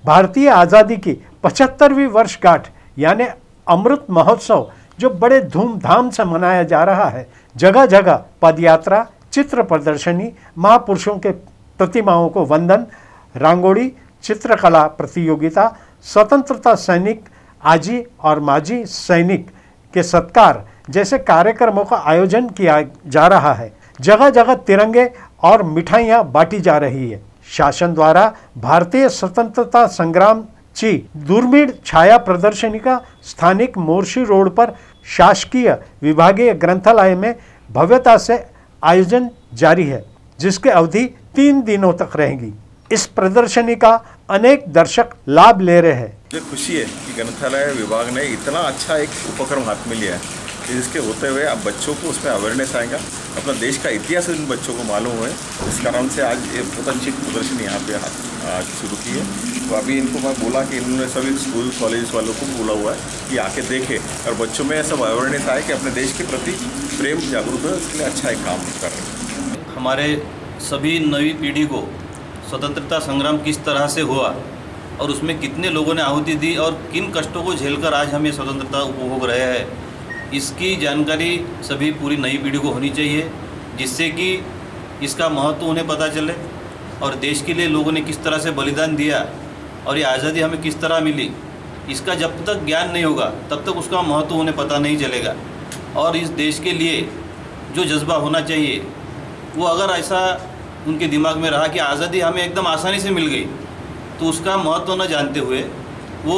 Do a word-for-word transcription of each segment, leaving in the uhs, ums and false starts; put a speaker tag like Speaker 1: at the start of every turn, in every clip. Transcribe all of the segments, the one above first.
Speaker 1: भारतीय आज़ादी की पचहत्तरवीं वर्षगांठ यानी अमृत महोत्सव जो बड़े धूमधाम से मनाया जा रहा है, जगह जगह पदयात्रा, चित्र प्रदर्शनी, महापुरुषों के प्रतिमाओं को वंदन, रंगोली, चित्रकला प्रतियोगिता, स्वतंत्रता सैनिक आजी और माजी सैनिक के सत्कार जैसे कार्यक्रमों का आयोजन किया जा रहा है। जगह जगह तिरंगे और मिठाइयाँ बांटी जा रही है। शासन द्वारा भारतीय स्वतंत्रता संग्राम की दूरबीन छाया प्रदर्शनी का स्थानिक मोर्शी रोड पर शासकीय विभागीय ग्रंथालय में भव्यता से आयोजन जारी है, जिसकी अवधि तीन दिनों तक रहेगी। इस प्रदर्शनी का अनेक दर्शक लाभ ले रहे हैं।
Speaker 2: मुझे खुशी है कि ग्रंथालय विभाग ने इतना अच्छा एक उपक्रम हाथ में लिया है, जिसके होते हुए अब बच्चों को उसमें अवेयरनेस आएगा, अपना देश का इतिहास इन बच्चों को मालूम हुए। इस कारण से आज ये बहुत अच्छी प्रदर्शनी यहाँ पे आज शुरू की है। तो अभी इनको मैं बोला कि इन्होंने सभी स्कूल कॉलेज वालों को बोला हुआ है कि आके देखें और बच्चों में सब अवेयरनेस आए कि अपने देश के प्रति प्रेम जागरूक है, इसके लिए अच्छा एक काम कर रहे हैं।
Speaker 3: हमारे सभी नई पीढ़ी को स्वतंत्रता संग्राम किस तरह से हुआ और उसमें कितने लोगों ने आहुति दी और किन कष्टों को झेलकर आज हम ये स्वतंत्रता उपभोग रहे हैं, इसकी जानकारी सभी पूरी नई पीढ़ी को होनी चाहिए, जिससे कि इसका महत्व उन्हें पता चले और देश के लिए लोगों ने किस तरह से बलिदान दिया और ये आज़ादी हमें किस तरह मिली। इसका जब तक ज्ञान नहीं होगा तब तक उसका महत्व उन्हें पता नहीं चलेगा। और इस देश के लिए जो जज्बा होना चाहिए वो अगर ऐसा उनके दिमाग में रहा कि आज़ादी हमें एकदम आसानी से मिल गई, तो उसका महत्व न जानते हुए वो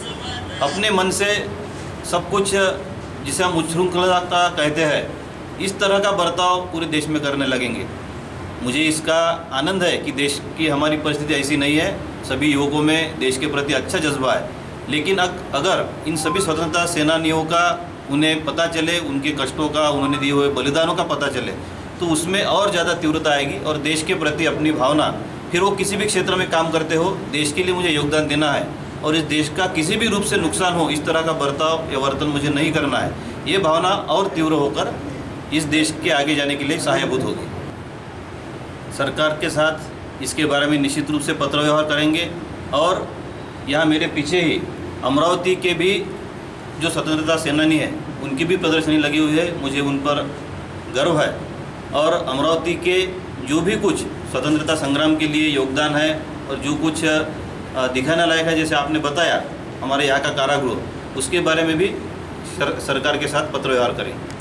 Speaker 3: अपने मन से सब कुछ, जिसे हम उच्छृंखलता कहते हैं, इस तरह का बर्ताव पूरे देश में करने लगेंगे। मुझे इसका आनंद है कि देश की हमारी परिस्थिति ऐसी नहीं है, सभी युवकों में देश के प्रति अच्छा जज्बा है। लेकिन अगर इन सभी स्वतंत्रता सेनानियों का उन्हें पता चले, उनके कष्टों का, उन्होंने दिए हुए बलिदानों का पता चले, तो उसमें और ज़्यादा तीव्रता आएगी और देश के प्रति अपनी भावना, फिर वो किसी भी क्षेत्र में काम करते हो, देश के लिए मुझे योगदान देना है और इस देश का किसी भी रूप से नुकसान हो इस तरह का बर्ताव या वर्तन मुझे नहीं करना है, ये भावना और तीव्र होकर इस देश के आगे जाने के लिए सहायभूत होगी। सरकार के साथ इसके बारे में निश्चित रूप से पत्र व्यवहार करेंगे और यहाँ मेरे पीछे ही अमरावती के भी जो स्वतंत्रता सेनानी है उनकी भी प्रदर्शनी लगी हुई है, मुझे उन पर गर्व है। और अमरावती के जो भी कुछ स्वतंत्रता संग्राम के लिए योगदान है और जो कुछ दिखाने लायक है, जैसे आपने बताया हमारे यहाँ का कारागृह, उसके बारे में भी सर, सरकार के साथ पत्र व्यवहार करें।